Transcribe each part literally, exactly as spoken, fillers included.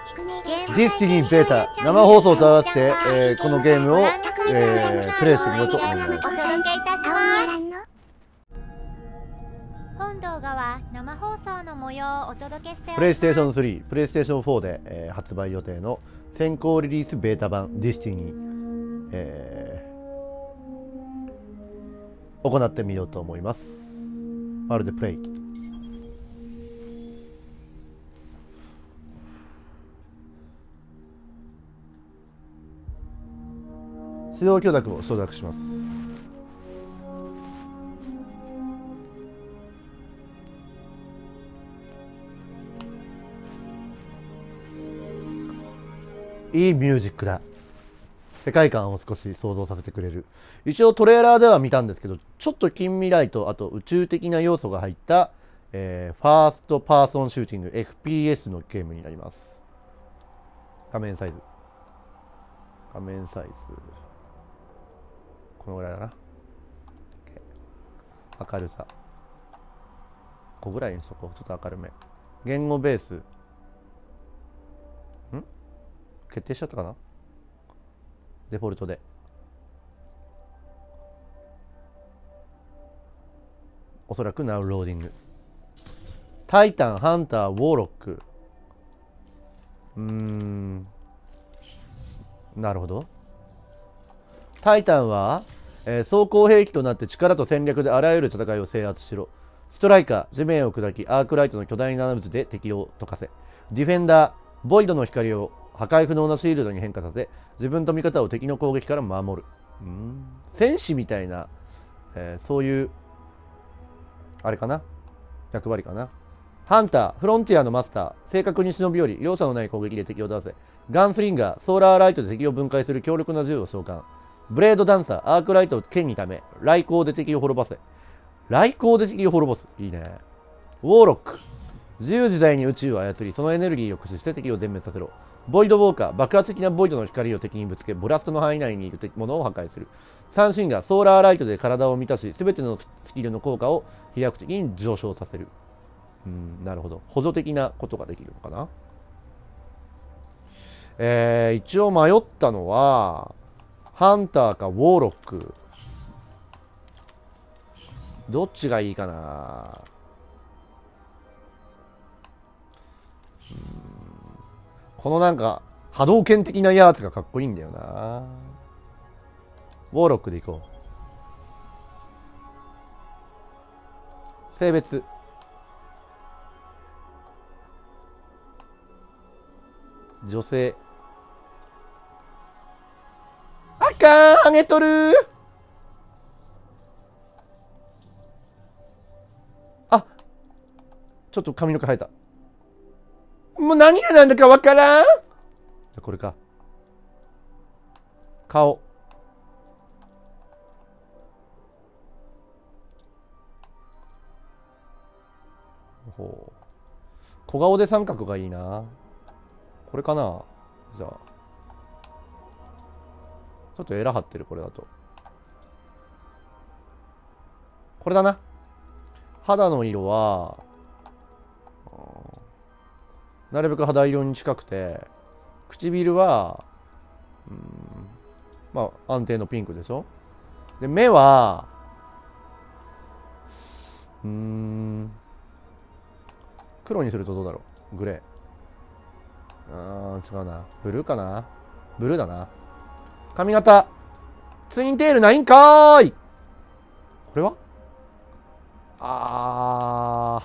ディスティニーベータ生放送と合わせて、えー、このゲームを、えー、プレイしてみようと思います。 お届けいたします。本動画は生放送の模様をお届けしております。 プレイステーションスリー、プレイステーションフォーで、えー、発売予定の先行リリースベータ版ディスティニー、えー、行ってみようと思います。まるでプレイ。指導許諾を承諾します。いいミュージックだ。世界観を少し想像させてくれる。一応トレーラーでは見たんですけど、ちょっと近未来とあと宇宙的な要素が入った、えー、ファーストパーソンシューティング エフピーエス のゲームになります。画面サイズ画面サイズこのぐらいだな。明るさごぐらいにしとこう。ちょっと明るめ。言語ベースん決定しちゃったかな。デフォルトでおそらく Now Loading。 タイタン、ハンター、ウォーロック。うーんなるほど。タイタンは、えー、装甲兵器となって力と戦略であらゆる戦いを制圧しろ。ストライカー、地面を砕きアークライトの巨大な渦で敵を溶かせ。ディフェンダー、ボイドの光を破壊不能なシールドに変化させ、自分と味方を敵の攻撃から守る。うーん戦士みたいな、えー、そういうあれかな、役割かな。ハンター、フロンティアのマスター、正確に忍び寄り容赦のない攻撃で敵を出せ。ガンスリンガー、ソーラーライトで敵を分解する強力な銃を召喚。ブレードダンサー、アークライトを剣にため雷光で敵を滅ぼせ。雷光で敵を滅ぼす。いいね。ウォーロック、自由自在に宇宙を操りそのエネルギーを駆使して敵を全滅させろ。ボイドウォーカー、爆発的なボイドの光を敵にぶつけブラストの範囲内にいるものを破壊する。サンシンガー、ソーラーライトで体を満たし全てのスキルの効果を飛躍的に上昇させる。うん、なるほど。補助的なことができるのかな。えー、一応迷ったのはハンターかウォーロック。どっちがいいかな。うん、このなんか波動拳的なやつがかっこいいんだよな。ウォーロックでいこう。性別女性。あかん、ハゲとる。あ、ちょっと髪の毛生えた。もう何が何だかわからん。これか。顔。ほう。小顔で三角がいいな。これかな。じゃあちょっとエラ張ってる。これだとこれだな。肌の色はなるべく肌色に近くて、唇はうんまあ安定のピンクでしょ。で目はうーん黒にするとどうだろう。グレー。あー違うな。ブルーかな。ブルーだな。髪型ツインテールないんかーい。これはあ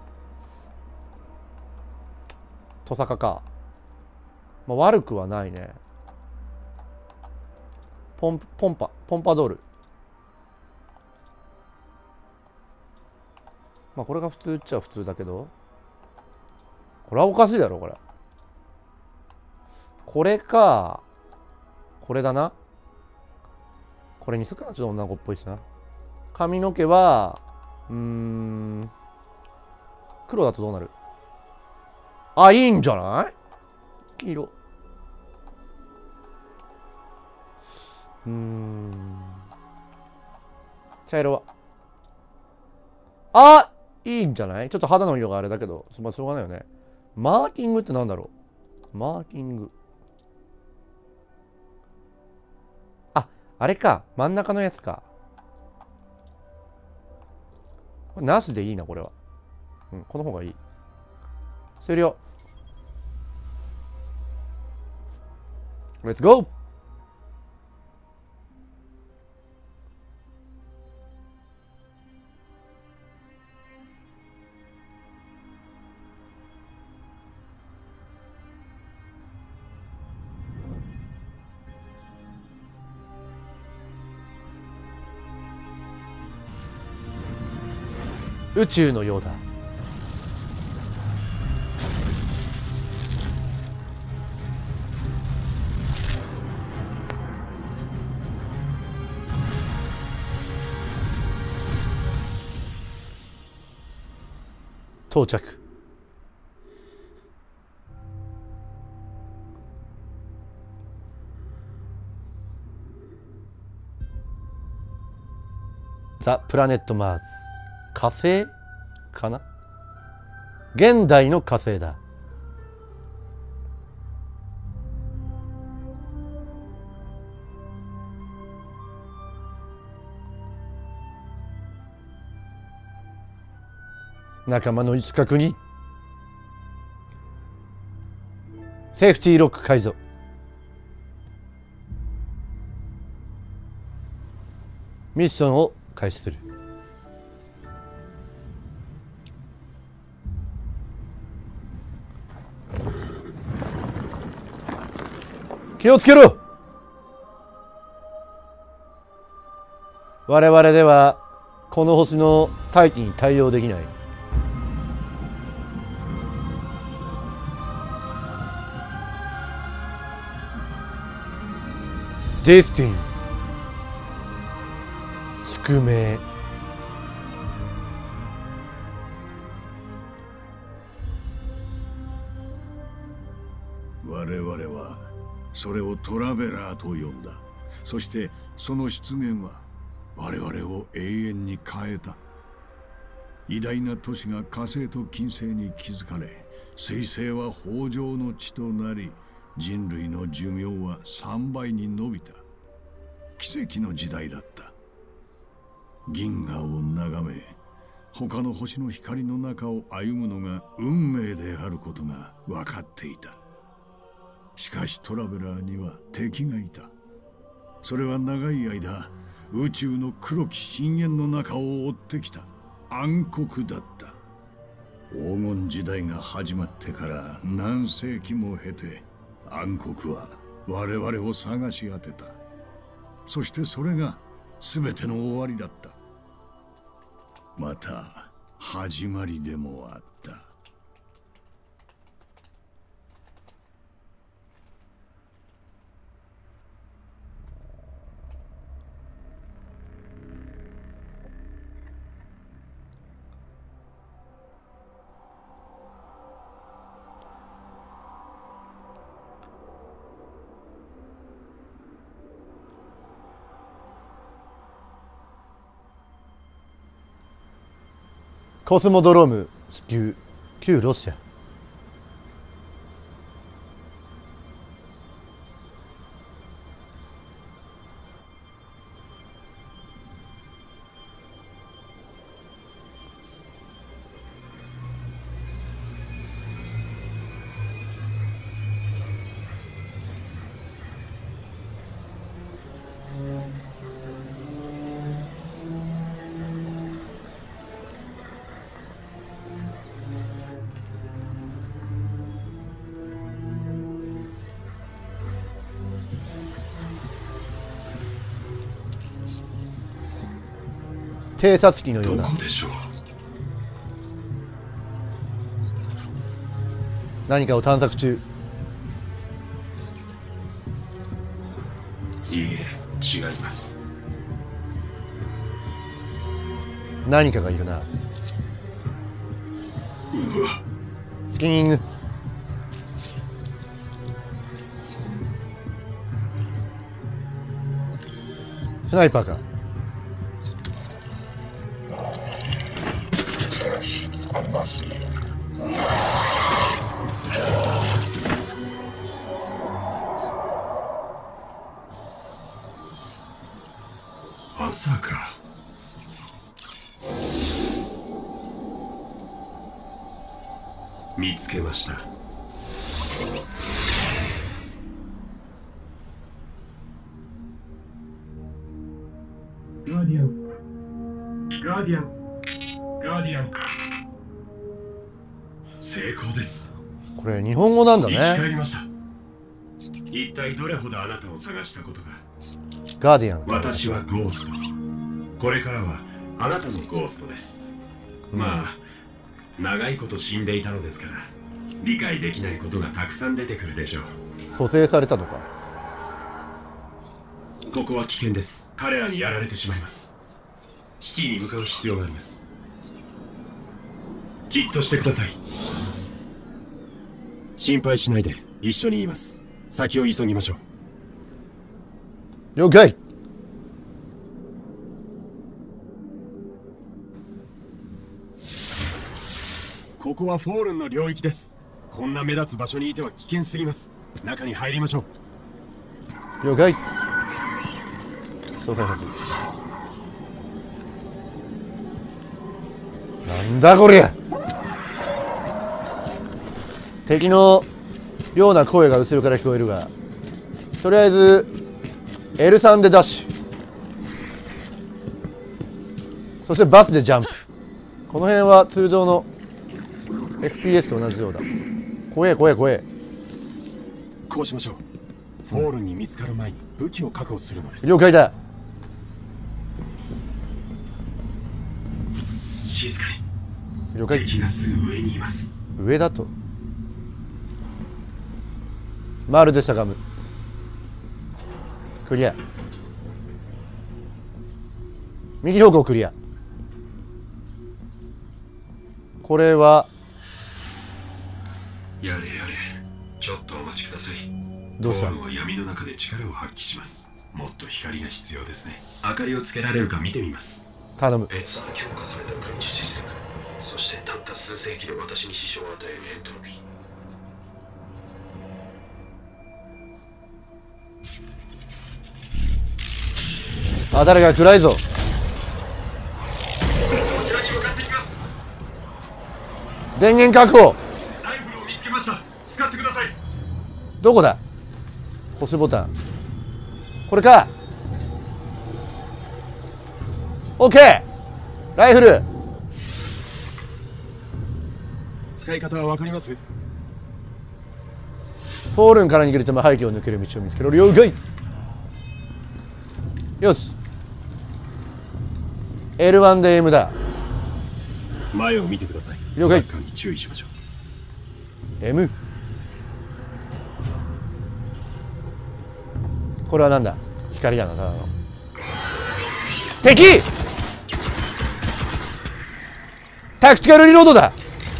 ートサカか。まあ、悪くはないね。ポンポンパポンパドール。まあこれが普通っちゃ普通だけど、これはおかしいだろ。これこれかこれだな。これにするかな。ちょっと女の子っぽいしな。髪の毛はうーん黒だとどうなる。あ、いいんじゃない。黄色。うーん茶色はあいいんじゃない。ちょっと肌の色があれだけど、まあしょうがないよね。マーキングってなんだろう。 マーキング。あ、あれか。真ん中のやつか。これなしでいいな、これは。うん、この方がいい。終了。レッツゴー。宇宙のようだ。到着。ザ・プラネット・マーズ。火星かな。現代の火星だ。仲間の位置確認。セーフティーロック解除。ミッションを開始する。気をつけろ。我々ではこの星の大気に対応できない。デスティン、宿命。 我々はそれをトラベラーと呼んだ。そしてその出現は我々を永遠に変えた。偉大な都市が火星と金星に築かれ、彗星は豊穣の地となり、人類の寿命はさんばいに伸びた。奇跡の時代だった。銀河を眺め、他の星の光の中を歩むのが運命であることが分かっていた。しかしトラベラーには敵がいた。それは長い間宇宙の黒き深淵の中を追ってきた暗黒だった。黄金時代が始まってから何世紀も経て、暗黒は我々を探し当てた。そしてそれが全ての終わりだった。また始まりでもあった。 コスモドローム地球、旧ロシア。偵察機のようだ。何かを探索中。 いいえ、違います。 何かがいるな。スキニング。スナイパーか。 まさか。見つけました。ガーディアン、ガーディアン、ガーディアン。成功です。 これ日本語なんだ生き返ね。 りました。一体どれほどあなたを探したことが。 ガーディアン。 私はゴースト。これからはあなたのゴーストです。 うん、 まあ長いこと死んでいたのですから理解できないことがたくさん出てくるでしょう。 蘇生されたのか。 ここは危険です。彼らにやられてしまいます。シティに向かう必要があります。じっとしてください。心配しないで一緒にいます。先を急ぎましょう。 了解。 ここはフォールンの領域です。こんな目立つ場所にいては危険すぎます。中に入りましょう。了解。詳細写真。なんだこりゃ。敵のような声が後ろから聞こえるが、とりあえず エルスリー でダッシュ、そしてバスでジャンプ。この辺は通常の エフピーエス と同じようだ。怖え怖え怖え。 こうしましょう。フォールに見つかる前に武器を確保するのです。 了解だ。 静かに。 了解。 敵がすぐ上にいます。 上だと。丸でしゃがむ。クリア。右方向クリア。これはやれやれ、ちょっとお待ちください。 どうした？ フォールは闇の中で力を発揮します。もっと光が必要ですね。明かりをつけられるか見てみます。 頼む。 別の強化された軍事システム、そしてたった数世紀で私に支障を与えるエントロピー。 あたりが暗いぞ。 こちらに向かっていきます。 電源確保。 ライフルを見つけました。使ってください。 どこだ。星ボタン。これか。オッケー。ライフル。 使い方はわかります？ フォールンから逃げるため背景を抜ける道を見つけろ。了解。よし。エルワン で M だ。 前を見てください。 了解。 トラッカーに注意しましょう。 M。 これはなんだ。光だな、ただの。敵。タクティカルリロードだ。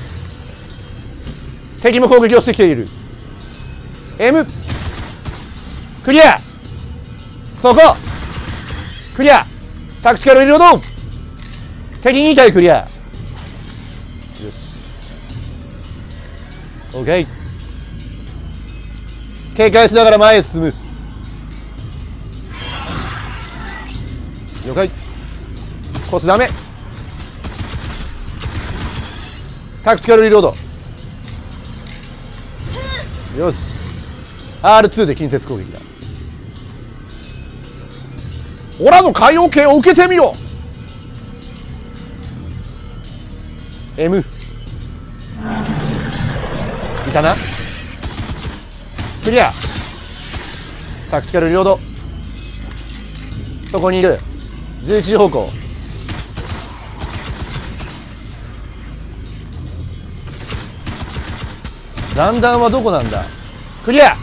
敵も攻撃をしてきている。 M クリア。そこクリア。タクティカルリロード。敵に体クリア。よし OK。 警戒しながら前へ進む。了解。コースダメ。タクティカルリロード。よし アールツー で近接攻撃だ。オラの海洋系を受けてみよ。 M いたな。クリア。タクティカルリロード。そこにいる。じゅういちじ方向。ランダンはどこなんだ。クリア。よ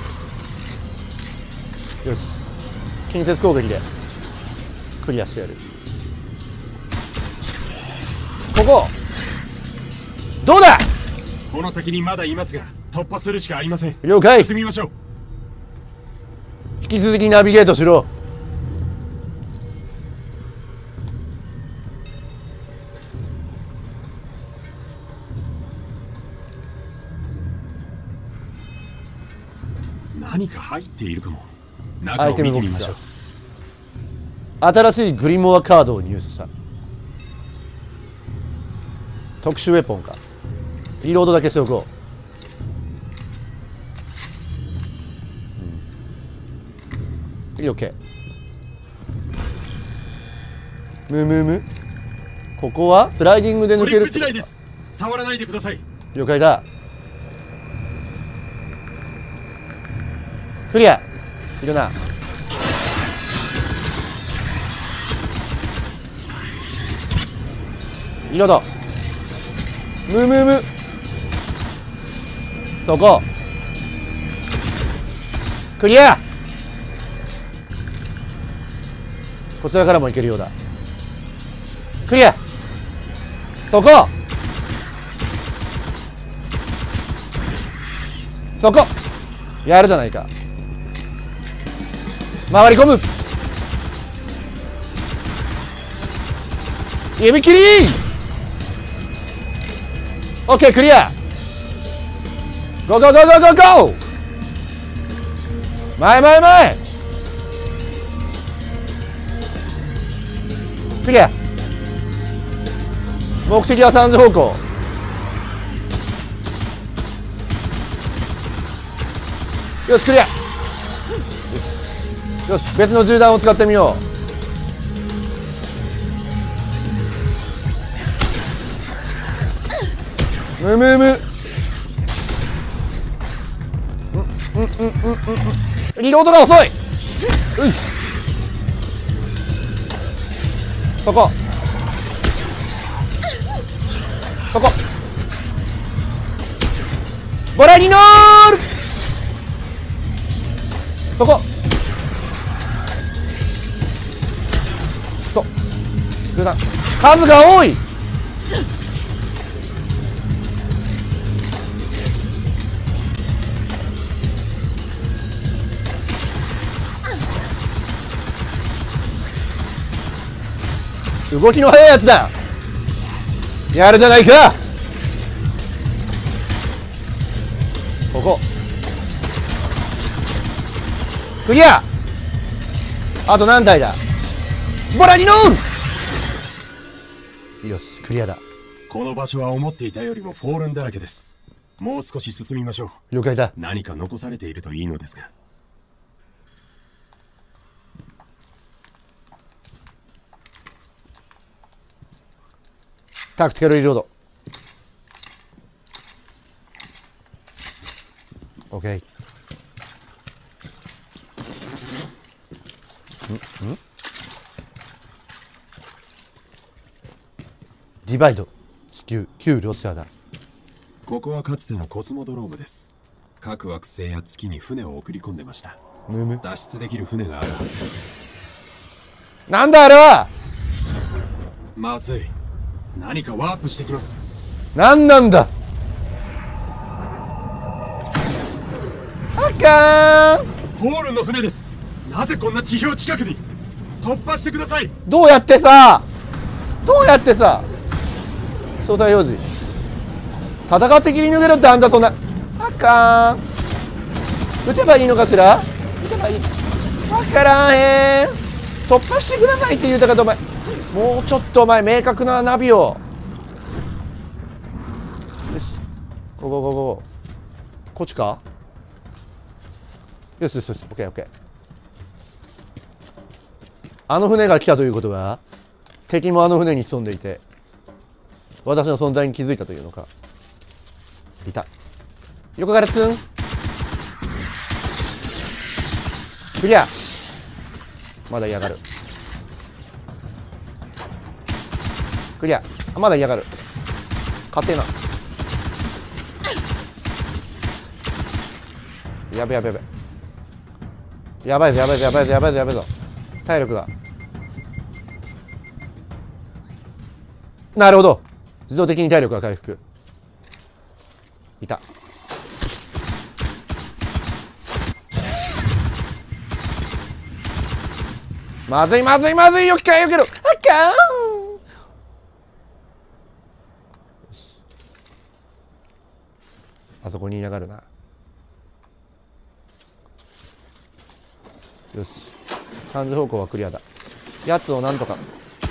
し近接攻撃でクリアしてやる。ここどうだ。 この先にまだいますが突破するしかありません。 了解。 進みましょう。 引き続きナビゲートしろ。 何か入っているかも。 ア中をイテムボックスだ。 見てみましょう。 新しいグリモアカードを入手した。特殊ウェポンか。リロードだけしておこう。うん、いい OK。むむむ。ここはスライディングで抜ける。 トリップ地雷です。触らないでください。 了解だ。クリア。いるな。リロード。むむむ。そこ。クリア。こちらからも行けるようだ。クリア。そこ。そこ。やるじゃないか。回り込む。指切り。オッケー、クリア。ゴーゴーゴーゴーゴーゴー。前前前。クリア。目的はさんじ方向。よし、クリア。よし、よし、別の銃弾を使ってみよう。むむむ。うんうんうんうんうん。リロードが遅い。よし。そこ。そこ。ボラニノール。そこ。そう。銃弾。数が多い。動きの速いやつだ。やるじゃないか。ここクリア。あと何体だ。ボラニノン。よし、クリアだ。 この場所は思っていたよりもフォールンだらけです。もう少し進みましょう。 了解だ。 何か残されているといいのですが。 タクティカルリロード。 OK。 んんディバイド。地球旧ロシアだ。 ここはかつてのコスモドロームです。各惑星や月に船を送り込んでました。 むむ。 脱出できる船があるはずです。 なんだあれは。 まずい。何かワープしてきます。 なんなんだ。あかーん。 フォールンの船です。なぜこんな地表近くに。突破してください。 どうやってさどうやってさ詳細表示。戦って切り抜けろって。あんたそんなあかん。撃てばいいのかしら。撃てばいい。わからへん。突破してくださいって言うたかと。お前もうちょっとお前明確なナビを。よし、こここここここっちか。よしよしよし、オッケーオッケー。あの船が来たということは敵もあの船に潜んでいて私の存在に気づいたというのか。いた。横からツン。クリア。まだ嫌がる。クリア。あ、まだ嫌がる。勝てえな。やべやべやべ。やばいぞやばいぞやばいぞやばいぞやばいぞ。体力が。なるほど。自動的に体力が回復。いた。まずいまずいまずい。よきかよけろ。あかん。あそこにいやがるな。よし、さんじ方向はクリアだ。 やつをなんとか。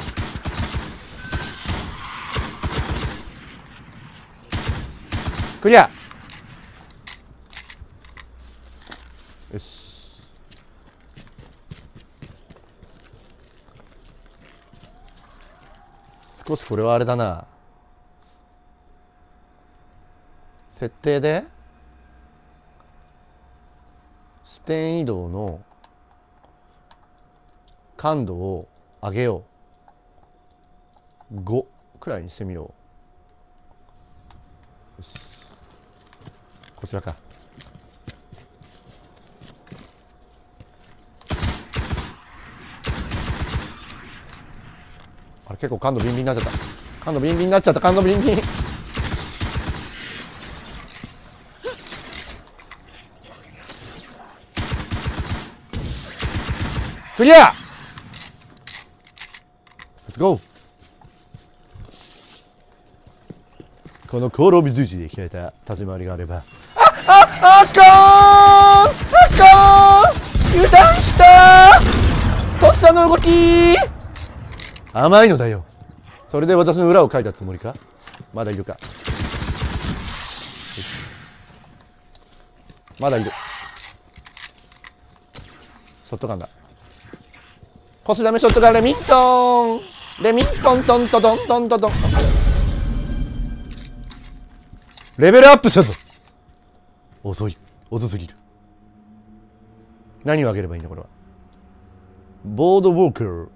クリア。よし。少しこれはあれだな。設定で視点移動の感度を上げよう。ごくらいにしてみよう。よし、こちらか。あれ結構感度ビンビンになっちゃった。感度ビンビンになっちゃった。感度ビンビン。クリア。レッツゴー。このコールオブデューティで鍛えた立ち回りがあれば。あああかーん、あかーん、油断したー。とっさの動き甘いのだよ。それで私の裏をかいたつもりか。まだいるか。まだいる。ショットガンだ。腰ダメショットガンレミントン。レミントントントントントントントン。レベルアップしたぞ。遅い。遅すぎる。何をあげればいいんだこれは。ボードウォーカー。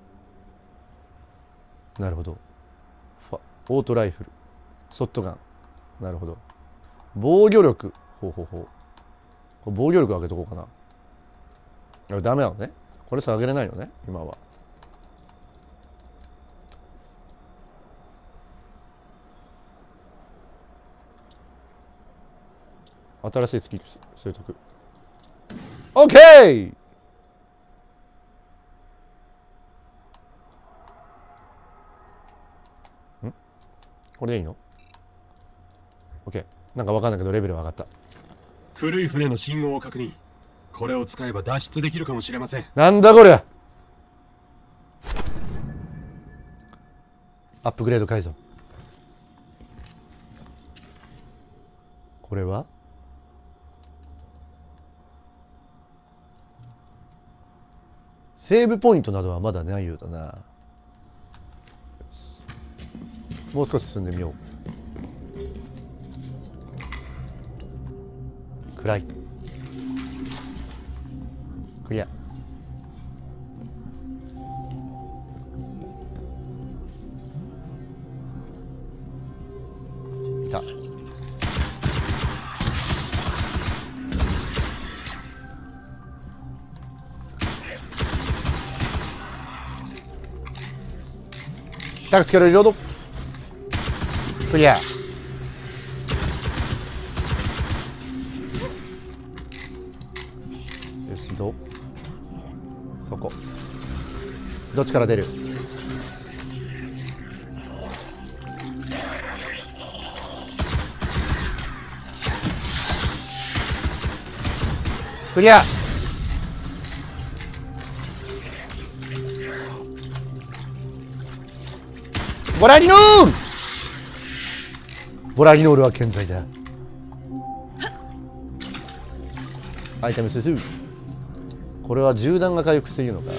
なるほど。ファオートライフル。ショットガン。なるほど。防御力。ほうほうほう。これ防御力上げとこうかな。ダメなのね。これしか上げれないのね今は。新しいスキル習得。オッケー。んこれでいいの？オッケー。なんかわかんないけどレベルは上がった。 古い船の信号を確認。これを使えば脱出できるかもしれません。 なんだこれ。アップグレード解除。これはセーブポイントなどはまだないようだな。もう少し進んでみよう。暗い。クリア。いた。タクティカルリロード。クリア。よし、いいぞ。そこ。どっちから出る？クリア。ボラリノール。ボラリノールは健在だ。アイテムスー。これは銃弾が回復しているのか。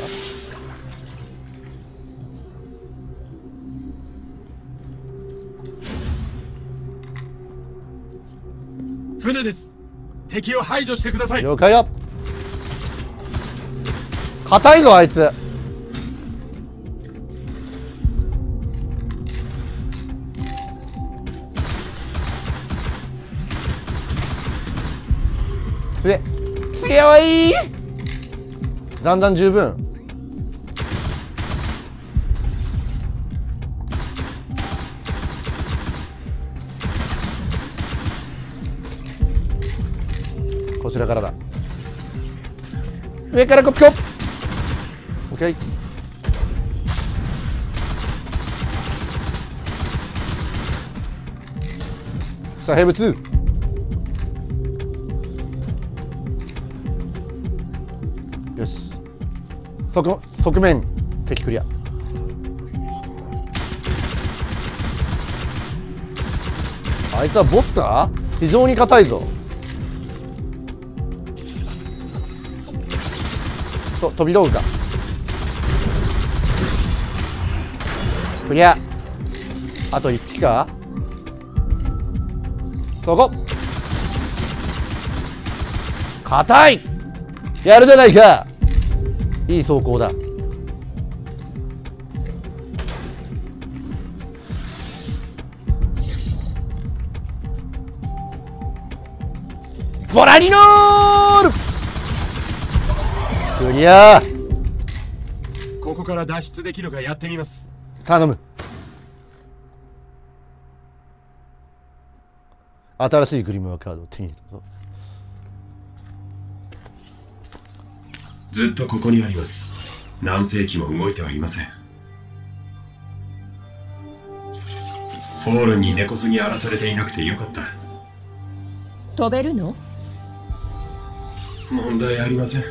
船です。敵を排除してください。 了解よ。硬いぞあいつ。つえつえはいい。だんだん十分。こちらからだ。上からコピコ。オッケー。さあヘブツー。よし。側側面敵クリア。あいつはボスか？非常に硬いぞ。そう、飛び道具か。クリア。あといっぴきか。そこ硬い。やるじゃないか。いい走行だ。ボラニノールクリア。 ここから脱出できるかやってみます。 頼む。新しいグリムワカードを手に入れたぞ。 ずっとここにあります。何世紀も動いてはいません。フォールンに根こそぎ荒らされていなくてよかった。 飛べるの？ 問題ありません。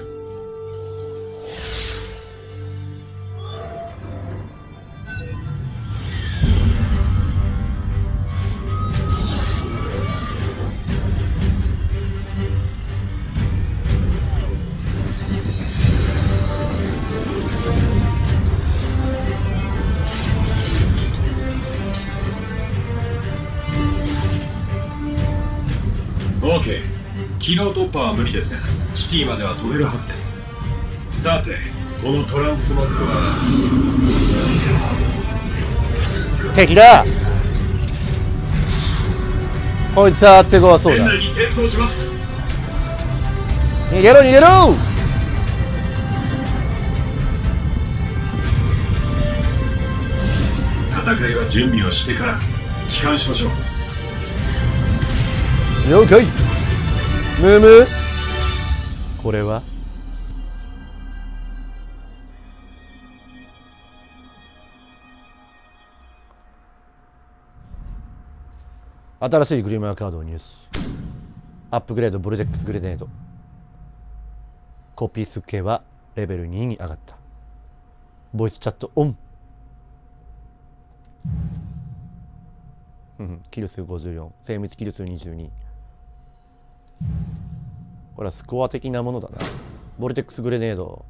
オーケー。軌道突破は無理ですが、シティまでは飛べるはずです。さて、このトランスマットは敵だ。こいつは手強そうだ。 船内に転送します。 逃げろ逃げろ。 戦いは準備をしてから帰還しましょう。 了解。ムム。これは新しいグリムワカードを入手。アップグレードボルテックスグレネード。コピースケはレベルにに上がった。ボイスチャットオン。キル数ごじゅうよん、精密キル数にじゅうに。これはスコア的なものだな。ボルテックスグレネード。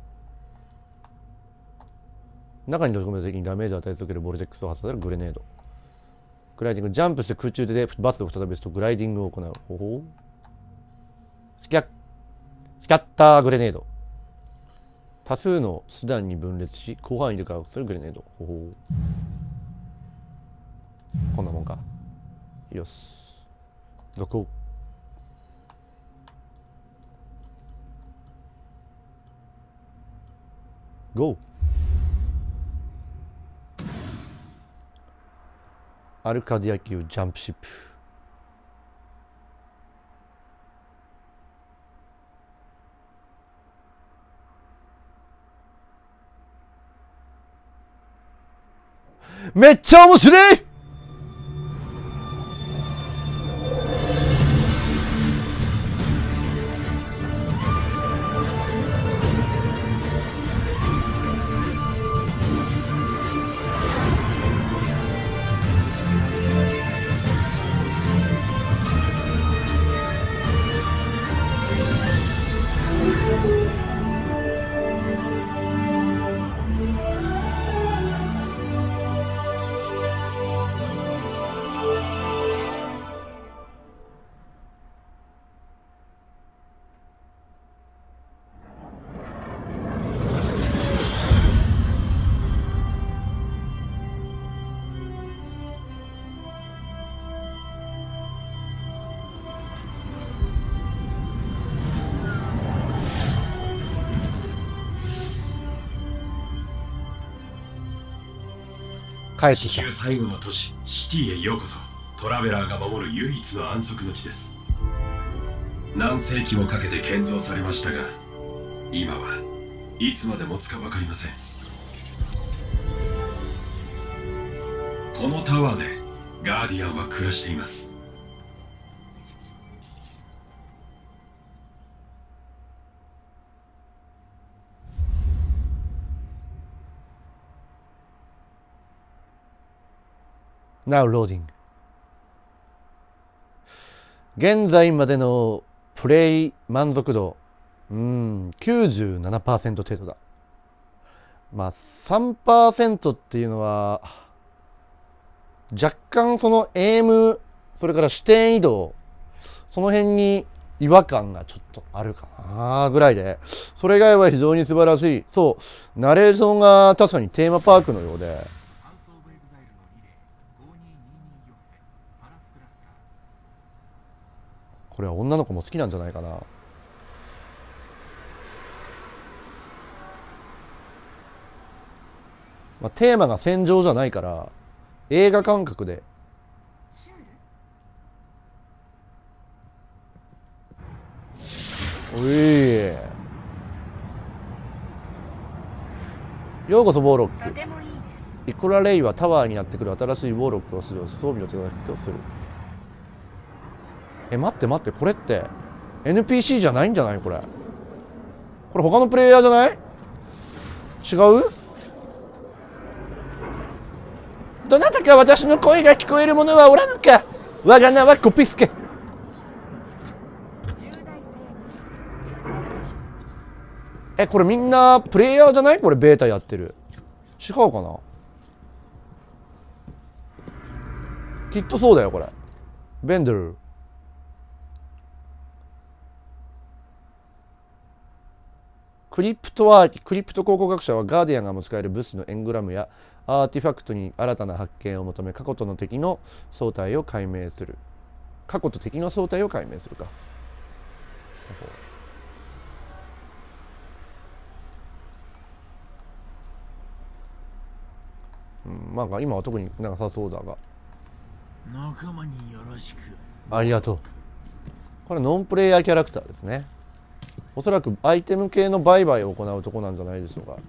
中に閉じ込めた敵にダメージを与え続けるボルテックスを発させるグレネード。グライディング、ジャンプして空中でバツを再びするとグライディングを行う。ほほう。スキャッ、スキャッターグレネード。多数の手段に分裂し、広範囲で化学するグレネード。ほほう。こんなもんか。よし。続行。ゴー。アルカディア級ジャンプシップ。めっちゃ面白い。帰って地きた。 球最後の都市シティへようこそ。トラベラーが守る唯一の安息の地です。何世紀もかけて建造されましたが、今はいつまで持つか分かりません。このタワーでガーディアンは暮らしています。 Now loading。現在までのプレイ満足度、うーん、きゅうじゅうななパーセント 程度だ。まあ さんパーセント っていうのは若干そのエイム、それから視点移動、その辺に違和感がちょっとあるかなぐらいで、それ以外は非常に素晴らしい。そう、ナレーションが確かにテーマパークのようで、これは女の子も好きなんじゃないかな。まあ、テーマが戦場じゃないから映画感覚で。おい、ようこそウォーロック。イクラレイはタワーにやってくる新しいウォーロックを使用し装備を手助けをする。え、待って待って、これって エヌピーシー じゃないんじゃないこれ。これ他のプレイヤーじゃない？違う？どなたか私の声が聞こえる者はおらぬか。我が名はコピスケ。え、これみんなプレイヤーじゃない？これベータやってる。違うかな？きっとそうだよこれ。ベンドル。クリプトアーキ、クリプト考古学者はガーディアンが持ち帰る物資のエングラムやアーティファクトに新たな発見を求め、過去との敵の正体を解明する。過去と敵の正体を解明するか。うん、まあ今は特になさそうだが。 仲間によろしく。 ありがとう。これノンプレイヤーキャラクターですね。おそらくアイテム系の売買を行うとこなんじゃないでしょうか。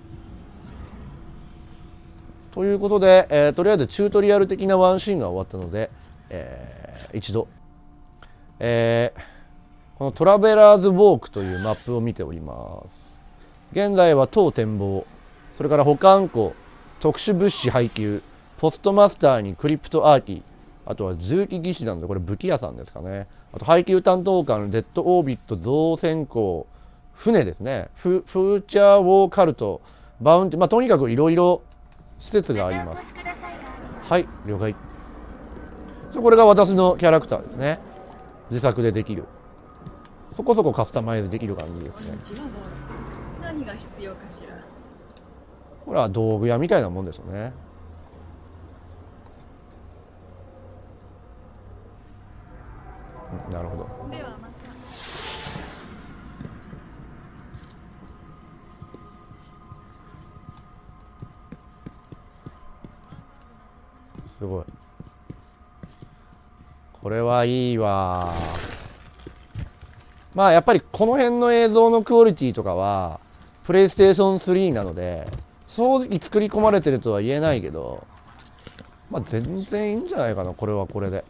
ということで、えー、とりあえずチュートリアル的なワンシーンが終わったので、えー、一度、えー、このトラベラーズウォークというマップを見ております。現在は当展望、それから保管庫、特殊物資配給、ポストマスターにクリプトアーキ、あとは重機技師なんで、これ武器屋さんですかね。あと配給担当官、レッドオービット、造船港、船ですね。フフーチャーウォーカルト、バウンティ、まあとにかくいろいろ施設があります。はい、了解。これが私のキャラクターですね。自作でできる。そこそこカスタマイズできる感じですね。 何が必要かしら。 これは道具屋みたいなもんですよね。なるほど。 ではまた。 すごい。これはいいわ。まあやっぱりこの辺の映像のクオリティとかはプレイステーションスリーなので正直作り込まれてるとは言えないけど、まあ全然いいんじゃないかな。これはこれで。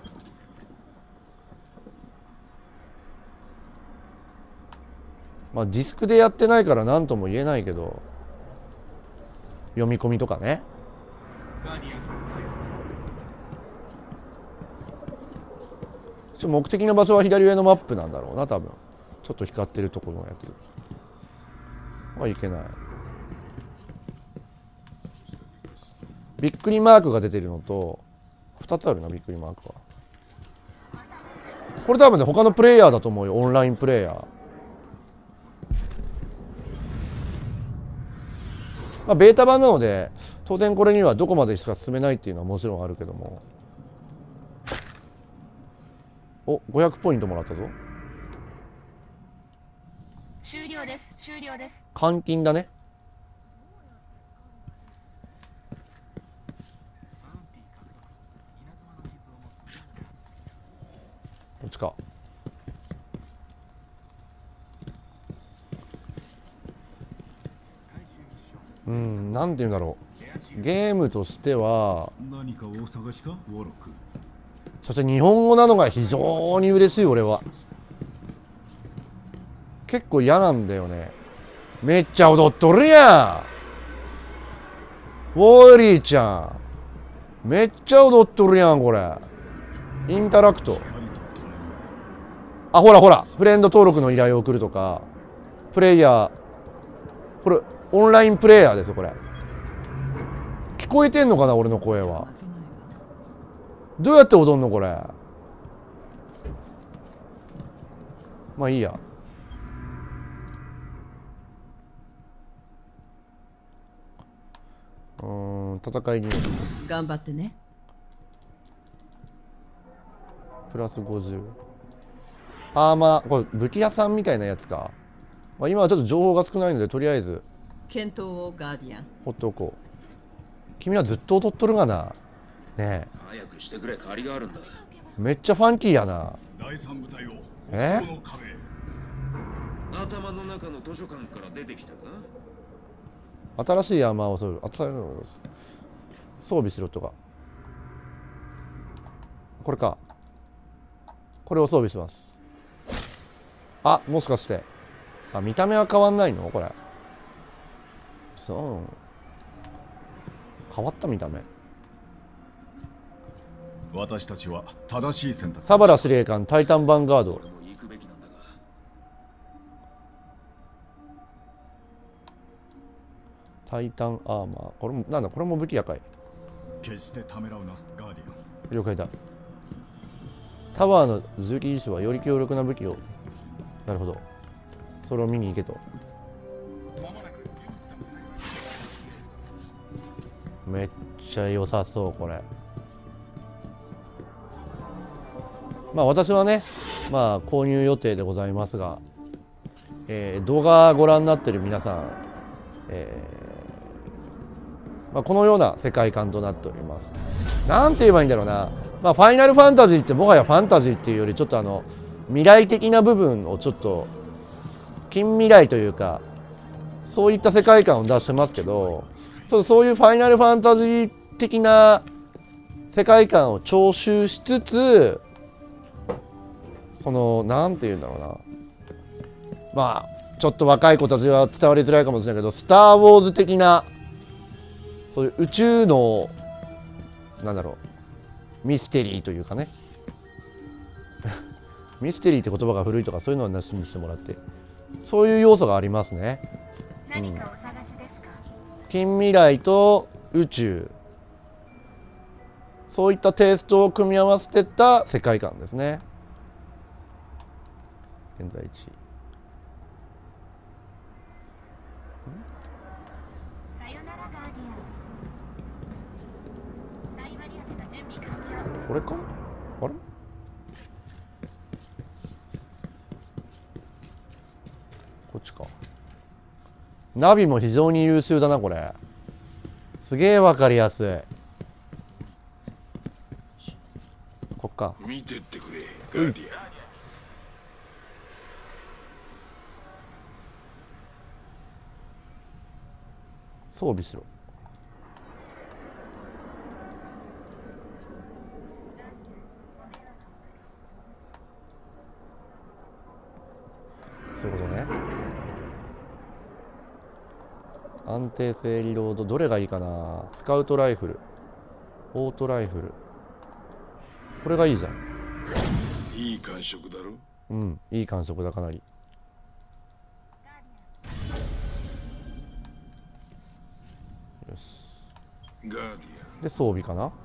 まあディスクでやってないから何とも言えないけど、読み込みとかね。目的の場所は左上のマップなんだろうな多分。ちょっと光ってるところのやつはいけない。びっくりマークが出てるのとふたつあるな。びっくりマークはこれ多分ね他のプレイヤーだと思うよ。オンラインプレイヤー。まあ、ベータ版なので当然これにはどこまでしか進めないっていうのはもちろんあるけども。お、ごひゃくポイントもらったぞ。 終了です。終了です。 換金だね。こっちか。うん、なんて言うんだろう。ゲームとしては何かお探しか、ウォロック。 そして日本語なのが非常に嬉しい。俺は結構嫌なんだよね。めっちゃ踊っとるやんウォーリーちゃん。 めっちゃ踊っとるやんこれ。インタラクト。あ、ほらほら、フレンド登録の依頼を送るとか、プレイヤー、これオンラインプレイヤーですよこれ。聞こえてんのかな俺の声は。どうやって踊んのこれ。まあいいや。うーん、戦いに頑張ってね。 プラスごじゅう。あーまあこれ武器屋さんみたいなやつか。まあ、今はちょっと情報が少ないのでとりあえず検討をガーディアン。 放っておこう。君はずっと踊っとるがな。ねえ。 早くしてくれ、借りがあるんだ。 めっちゃファンキーやな。 第三部隊をえこの壁。 頭の中の図書館から出てきたか。 新しい山を装う。新しい装備しろとか。これか。これを装備します。あ、もしかして。あ、見た目は変わんないのこれ。そう。変わった見た目。 私たちは正しい選択。 サバラ司令官タイタンヴァンガード。 俺も行くべきなんだが。 タイタンアーマー。これもなんだこれも武器やかい。 決してためらうな、ガーディアン。 了解だ。タワーの重機技師はより強力な武器を。なるほど。それを見に行けと。めっちゃ良さそうこれ。まあ私はね、まあ購入予定でございますが、えー、動画ご覧になってる皆さん、えーまあ、このような世界観となっております。なんて言えばいいんだろうな。まあ、ファイナルファンタジーってもはやファンタジーっていうよりちょっとあの未来的な部分をちょっと近未来というかそういった世界観を出してますけど、ちょっとそういうファイナルファンタジー的な世界観を踏襲しつつ、そのなんて言うんだろうな、まあちょっと若い子たちは伝わりづらいかもしれないけど、スター・ウォーズ的なそういう宇宙のなんだろうミステリーというかねミステリーって言葉が古いとかそういうのはなしにしてもらって、そういう要素がありますね。 何かお探しですか？ 近未来と宇宙、そういったテイストを組み合わせてった世界観ですね。現在地さよならガーディアン。サイバリアテが準備完了。 これかあれこっちか。ナビも非常に優秀だなこれ。すげえわかりやすい。こっか。 見てってくれ、ガーディアン。 装備しろ。そういうことね。安定性リロードどれがいいかな。スカウトライフル、オートライフル、これがいいじゃん。 いい感触だろ。 うん、いい感触だかなり。よし。 ガーディアン。 で装備かな。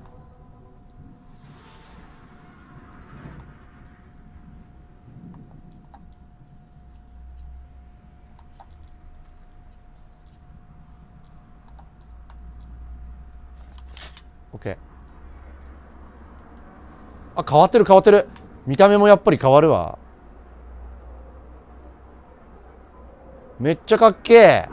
オッケー。あ、変わってる変わってる。見た目もやっぱり変わるわ。めっちゃかっけえ。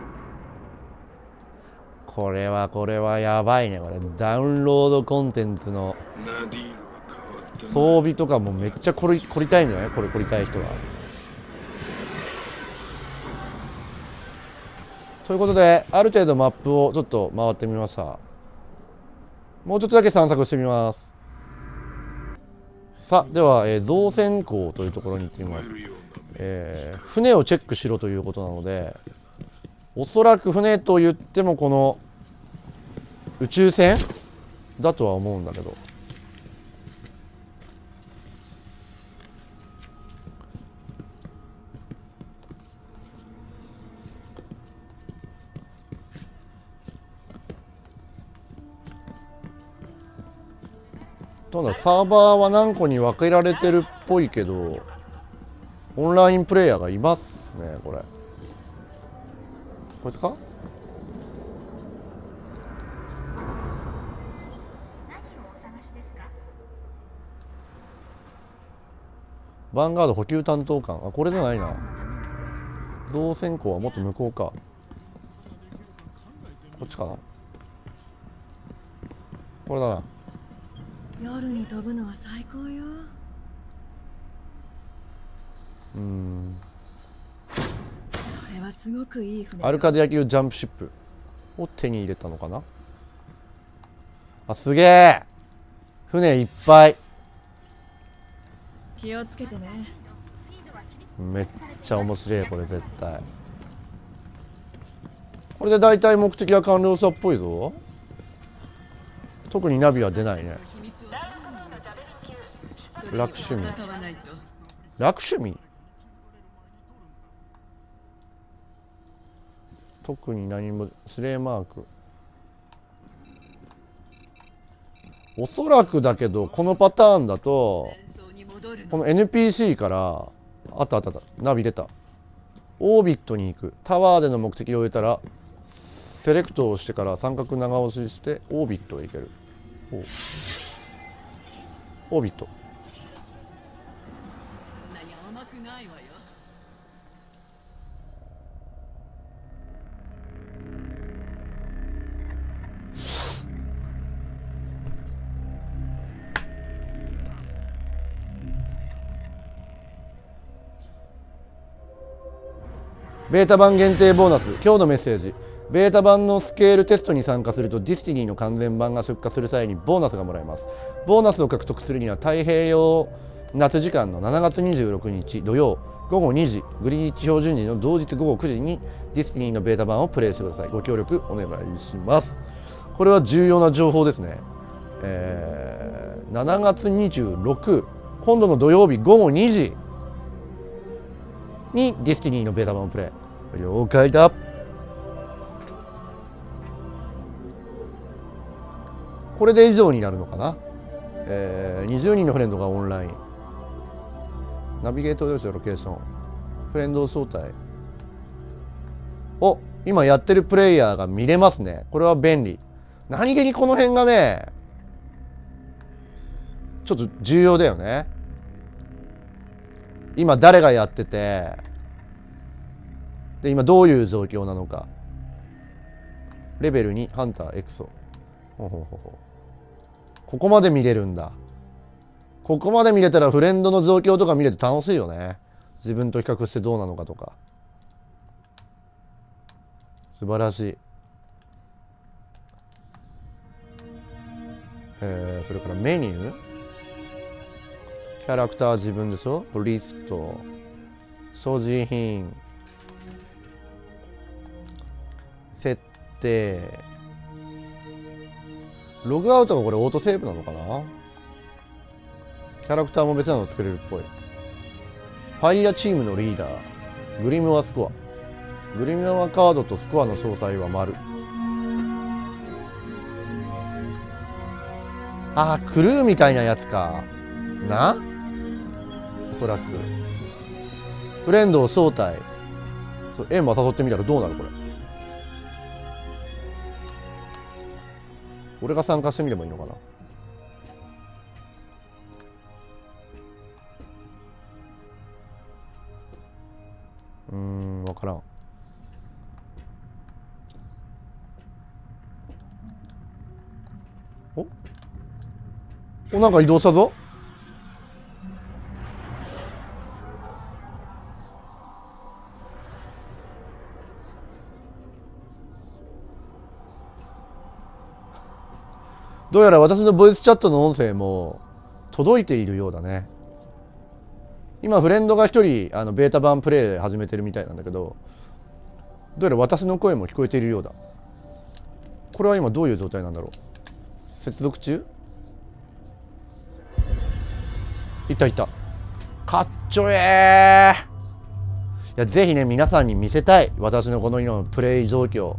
これはこれはやばいね。これダウンロードコンテンツのナディーンは変わったな。 装備とかもめっちゃ凝り凝りたいんじゃない？これ凝りたい人は。ということである程度マップをちょっと回ってみました。もうちょっとだけ散策してみます。さあでは、えー、造船港というところに行ってみます。えー、船をチェックしろということなので、おそらく船と言ってもこの宇宙船だとは思うんだけど。ただサーバーは何個に分けられてるっぽいけど、オンラインプレイヤーがいますね。これこいつか。 何をお探しですか？ ヴァンガード補給担当官。あ、これじゃないな。造船港はもっと向こうか。こっちかな。これだな。 夜に飛ぶのは最高よ。 うーん。 それはすごくいい船よ。 アルカディア級ジャンプシップを手に入れたのかな。あ、すげえ。船いっぱい。 気をつけてね。 めっちゃ面白いこれ絶対。これで大体目的は完了したっぽいぞ。特にナビは出ないね。楽趣味。楽趣味。特に何も。スレイマーク。おそらくだけどこのパターンだとこの エヌピーシー からあったあったあったナビ出た。オービットに行く。タワーでの目的を終えたらセレクトをしてから三角長押ししてオービットへ行ける。オービット。 甘くないわよ。 ベータ版限定ボーナス。今日のメッセージ。ベータ版のスケールテストに参加するとディスティニーの完全版が出荷する際にボーナスがもらえます。ボーナスを獲得するには太平洋夏時間のしちがつにじゅうろくにち土曜ごごにじグリニッチ標準時の同日ごごくじにディスティニーのベータ版をプレイしてください。ご協力お願いします。これは重要な情報ですね。えー、しちがつにじゅうろく今度の土曜日ごごにじにディスティニーのベータ版をプレイ。了解だ。これで以上になるのかな。えー、にじゅうにんのフレンドがオンライン。ナビゲート用紙ロケーション。フレンド招待。お、今やってるプレイヤーが見れますね。これは便利。何気にこの辺がね、ちょっと重要だよね。今誰がやってて、で今どういう状況なのか。レベルにハンターエクソ。ほうほうほうほう。ここまで見れるんだ。ここまで見れたらフレンドの状況とか見れて楽しいよね。自分と比較してどうなのかとか。素晴らしい。えー、それからメニュー。キャラクター自分でしょ。リスト。所持品。設定。ログアウトがこれオートセーブなのかな。キャラクターも別なの作れるっぽい。ファイヤーチームのリーダー。グリムワスコア。グリムワカードとスコアの詳細は丸。ああ、クルーみたいなやつかな。おそらくフレンドを招待。そう、エンマ誘ってみたらどうなるこれ。俺が参加してみればいいのかな。うーん、分からん。おお、なんか移動したぞ。どうやら私のボイスチャットの音声も届いているようだね。今フレンドが一人あのベータ版プレイ始めてるみたいなんだけど、どうやら私の声も聞こえているようだ。これは今どういう状態なんだろう。 接続中。いったいった。かっちょえー。いやぜひね皆さんに見せたい私のこの今のプレイ状況。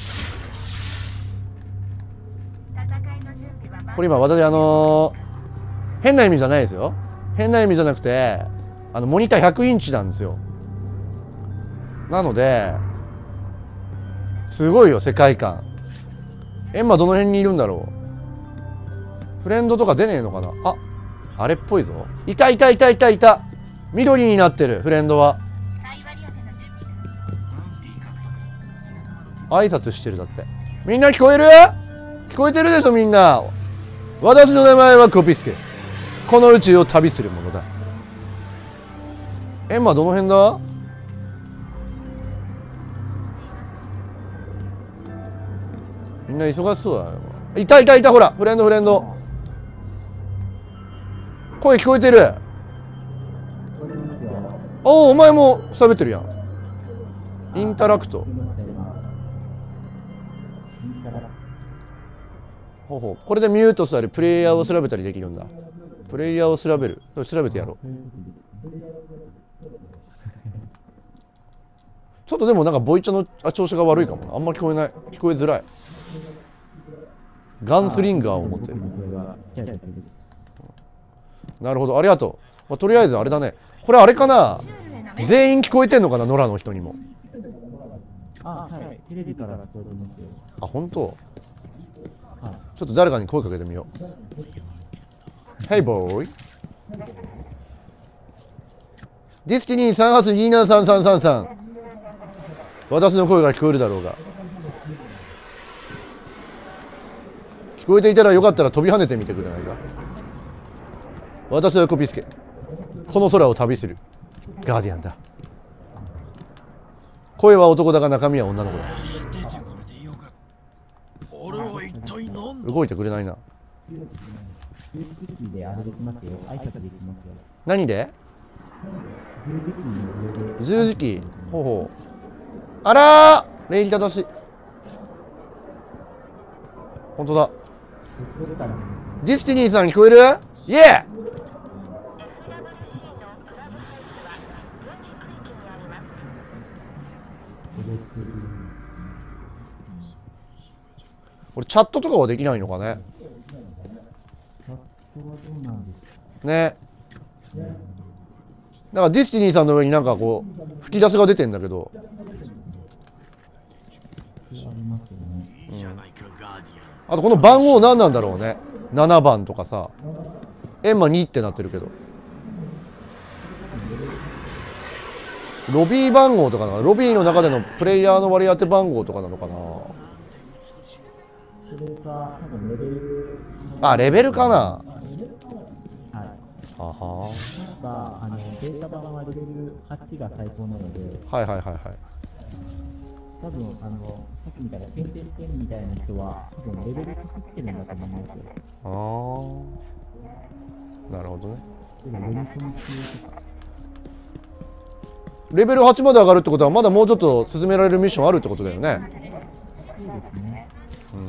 これ今私あのー、変な意味じゃないですよ。変な意味じゃなくてあのモニターひゃくインチなんですよ。なのですごいよ世界観。エンマどの辺にいるんだろう。フレンドとか出ねえのかな。ああれっぽいぞ。いたいたいたいたいた。緑になってるフレンドは。挨拶してるだって。みんな聞こえる？聞こえてるでしょみんな。私の名前はコピスケ。この宇宙を旅するものだ。エンマどの辺だ？みんな忙しそうだね。いたいたいたほらフレンドフレンド。声聞こえてる。おおお前も喋ってるやん。インタラクト。ほうほう。これでミュートしたりプレイヤーを調べたりできるんだ。プレイヤーを調べる。調べてやろう。ちょっとでもなんかボイチャの調子が悪いかもな。あんま聞こえない。聞こえづらい。ガンスリンガーを持ってる。なるほどありがとう。まあ、とりあえずあれだね。これあれかな。全員聞こえてんのかな野良の人にも。あはいテレビから聞こえてますよ。あ本当。ちょっと誰かに声かけてみよう。Hey boy。ディスティニーさんはちにーななさんさんさんさん。私の声が聞こえるだろうが。聞こえていたらよかったら飛び跳ねてみてくれないか。私はコピスケ。この空を旅するガーディアンだ。声は男だが中身は女の子だ。動いてくれないな。何で？十字キー。ほうほう。あらー礼儀正しい。本当だ。ディスティニーさん聞こえる？イエー！これチャットとかはできないのかね。ね。だからディスティニーさんの上になんかこう吹き出しが出てんだけど。うん、あとこの番号何なんだろうね。ななばんとかさ。エンマにってなってるけど。ロビー番号とかなのかな。ロビーの中でのプレイヤーの割り当て番号とかなのかな。あ、レベルかな。はい。はは。あのデータ版はレベルはちが最高なので。はいはいはいはい。多分あのさっきみたいな点点点みたいな人は多分レベルはちってるんだと思うんですよ。ああ。なるほどね。レベルはちまで上がるってことはまだもうちょっと進められるミッションあるってことだよね。うん。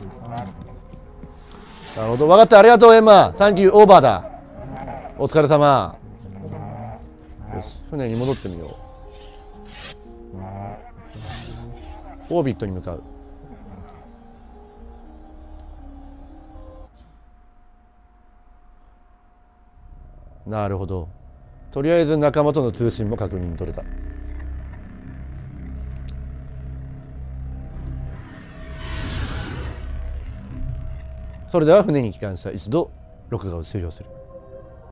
なるほど分かった。ありがとうエンマ。サンキューオーバーだ。お疲れ様。よし船に戻ってみよう。オービットに向かう。なるほど。とりあえず仲間との通信も確認取れた。それでは船に帰還した一度録画を終了する。